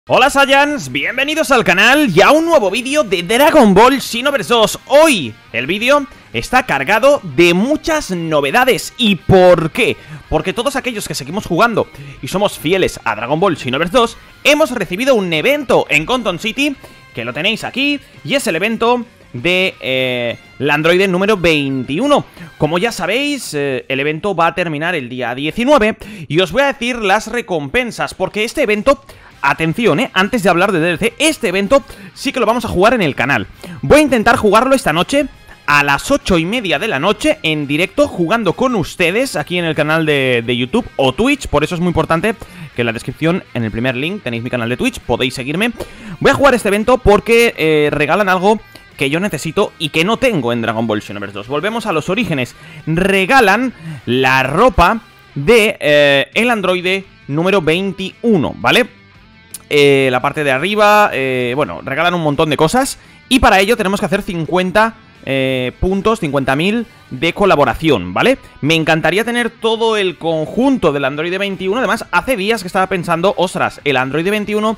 Hola Saiyans, bienvenidos al canal y a un nuevo vídeo de Dragon Ball Xenoverse 2. Hoy el vídeo está cargado de muchas novedades. ¿Y por qué? Porque todos aquellos que seguimos jugando y somos fieles a Dragon Ball Xenoverse 2 hemos recibido un evento en Conton City, que lo tenéis aquí, y es el evento de la androide número 21. Como ya sabéis, el evento va a terminar el día 19 y os voy a decir las recompensas, porque este evento... Atención, antes de hablar de DLC, este evento sí que lo vamos a jugar en el canal. Voy a intentar jugarlo esta noche a las 8:30 de la noche en directo, jugando con ustedes aquí en el canal de YouTube o Twitch. Por eso es muy importante que en la descripción, en el primer link, tenéis mi canal de Twitch, podéis seguirme. Voy a jugar este evento porque regalan algo que yo necesito y que no tengo en Dragon Ball Xenoverse 2. Volvemos a los orígenes. Regalan la ropa de el androide número 21, ¿vale? La parte de arriba, bueno, regalan un montón de cosas. Y para ello tenemos que hacer 50 puntos, 50.000 de colaboración, ¿vale? Me encantaría tener todo el conjunto del Android 21. Además, hace días que estaba pensando, ostras, el Android 21...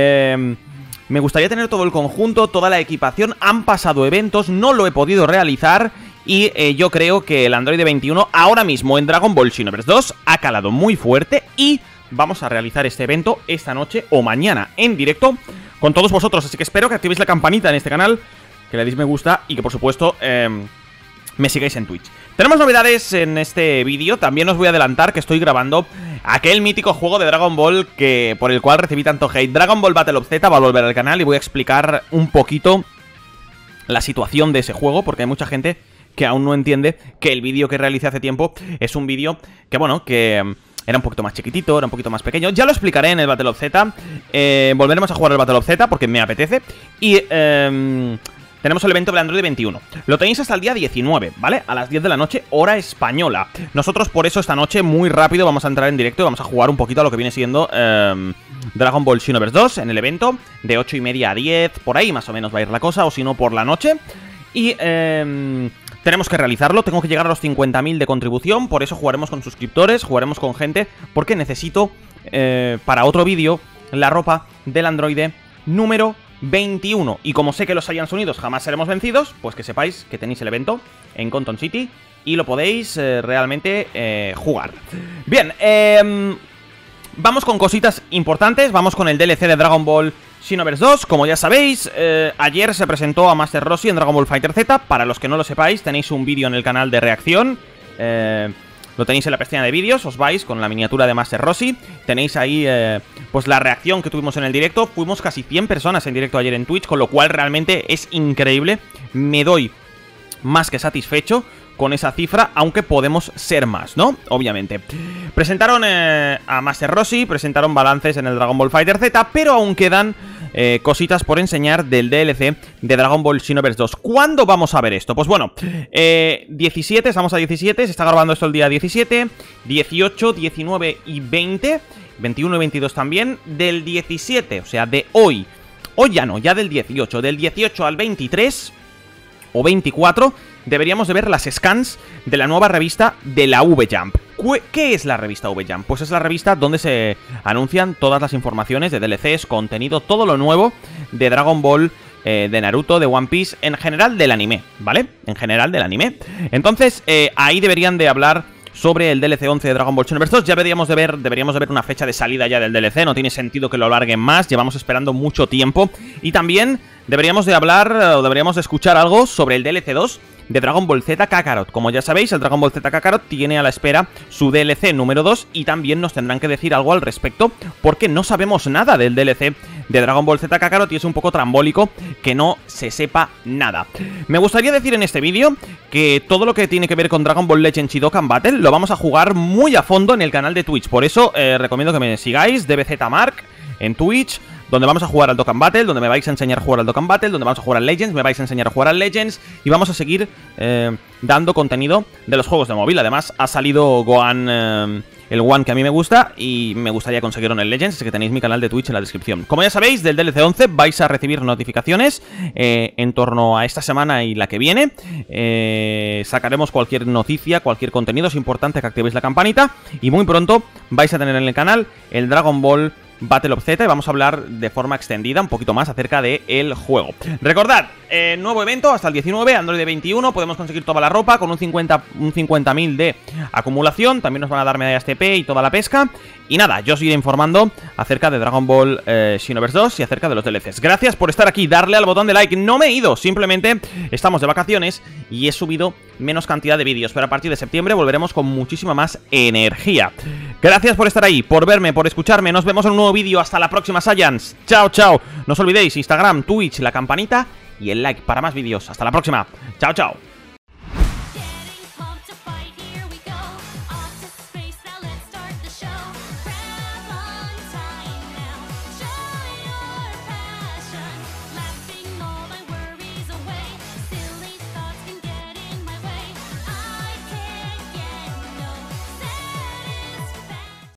me gustaría tener todo el conjunto, toda la equipación. Han pasado eventos, no lo he podido realizar. Y yo creo que el Android 21 ahora mismo en Dragon Ball Xenoverse 2 ha calado muy fuerte y... vamos a realizar este evento esta noche o mañana en directo con todos vosotros. Así que espero que activéis la campanita en este canal, que le deis me gusta y que por supuesto me sigáis en Twitch. Tenemos novedades en este vídeo. También os voy a adelantar que estoy grabando aquel mítico juego de Dragon Ball por el cual recibí tanto hate. Dragon Ball Battle of Z va a volver al canal y voy a explicar un poquito la situación de ese juego, porque hay mucha gente que aún no entiende que el vídeo que realicé hace tiempo es un vídeo que, bueno, que... era un poquito más chiquitito, era un poquito más pequeño. Ya lo explicaré en el Battle of Z. Volveremos a jugar el Battle of Z porque me apetece. Y tenemos el evento del Android 21. Lo tenéis hasta el día 19, ¿vale? A las 10 de la noche, hora española. Nosotros por eso esta noche, muy rápido, vamos a entrar en directo y vamos a jugar un poquito a lo que viene siendo Dragon Ball Xenoverse 2 en el evento. De 8:30 a 10, por ahí más o menos va a ir la cosa, o si no por la noche. Y... tenemos que realizarlo, tengo que llegar a los 50.000 de contribución. Por eso jugaremos con suscriptores, jugaremos con gente, porque necesito para otro vídeo la ropa del androide número 21. Y como sé que los Saiyans unidos jamás seremos vencidos, pues que sepáis que tenéis el evento en Conton City y lo podéis realmente jugar. Bien, vamos con cositas importantes. Vamos con el DLC de Dragon Ball Xenoverse 2, como ya sabéis, ayer se presentó a Master Roshi en Dragon Ball Fighter Z. Para los que no lo sepáis, tenéis un vídeo en el canal de reacción, lo tenéis en la pestaña de vídeos, os vais con la miniatura de Master Roshi. Tenéis ahí, pues la reacción que tuvimos en el directo. Fuimos casi 100 personas en directo ayer en Twitch, con lo cual realmente es increíble. Me doy más que satisfecho con esa cifra, aunque podemos ser más, ¿no? Obviamente. Presentaron a Master Roshi, presentaron balances en el Dragon Ball Fighter Z, pero aún quedan cositas por enseñar del DLC de Dragon Ball Xenoverse 2. ¿Cuándo vamos a ver esto? Pues bueno, 17, estamos a 17, se está grabando esto el día 17, 18, 19 y 20, 21 y 22 también, del 17, o sea, de hoy ya no, ya del 18, del 18 al 23 o 24, deberíamos de ver las scans de la nueva revista de la V-Jump. ¿Qué es la revista V-Jump? Pues es la revista donde se anuncian todas las informaciones de DLCs, contenido, todo lo nuevo de Dragon Ball, de Naruto, de One Piece, en general del anime, ¿vale? En general del anime. Entonces, ahí deberían de hablar sobre el DLC 11 de Dragon Ball Xenoverse 2. Ya deberíamos de ver una fecha de salida ya del DLC. No tiene sentido que lo alarguen más, llevamos esperando mucho tiempo. Y también deberíamos de hablar, o deberíamos de escuchar algo sobre el DLC 2 de Dragon Ball Z Kakarot. Como ya sabéis, el Dragon Ball Z Kakarot tiene a la espera su DLC número 2 y también nos tendrán que decir algo al respecto, porque no sabemos nada del DLC de Dragon Ball Z Kakarot y es un poco trambólico que no se sepa nada. Me gustaría decir en este vídeo que todo lo que tiene que ver con Dragon Ball Legends y Dokkan Battle lo vamos a jugar muy a fondo en el canal de Twitch. Por eso recomiendo que me sigáis, DBZMark, en Twitch, donde vamos a jugar al Dokkan Battle, donde me vais a enseñar a jugar al Dokkan Battle, donde vamos a jugar al Legends, me vais a enseñar a jugar al Legends y vamos a seguir dando contenido de los juegos de móvil. Además, ha salido Gohan, el One que a mí me gusta y me gustaría conseguirlo en el Legends, así que tenéis mi canal de Twitch en la descripción. Como ya sabéis, del DLC 11 vais a recibir notificaciones en torno a esta semana y la que viene. Sacaremos cualquier noticia, cualquier contenido, es importante que activéis la campanita y muy pronto vais a tener en el canal el Dragon Ball Battle of Z y vamos a hablar de forma extendida un poquito más acerca del juego. Recordad, nuevo evento hasta el 19, Android 21, podemos conseguir toda la ropa con un 50.000 de acumulación, también nos van a dar medallas TP y toda la pesca. Y nada, yo os iré informando acerca de Dragon Ball Xenoverse 2 y acerca de los DLCs. Gracias por estar aquí, darle al botón de like. No me he ido, simplemente estamos de vacaciones y he subido menos cantidad de vídeos, pero a partir de septiembre volveremos con muchísima más energía. Gracias por estar ahí, por verme, por escucharme. Nos vemos en un nuevo vídeo. Hasta la próxima, Saiyans. Chao, chao. No os olvidéis, Instagram, Twitch, la campanita y el like para más vídeos. Hasta la próxima. Chao, chao.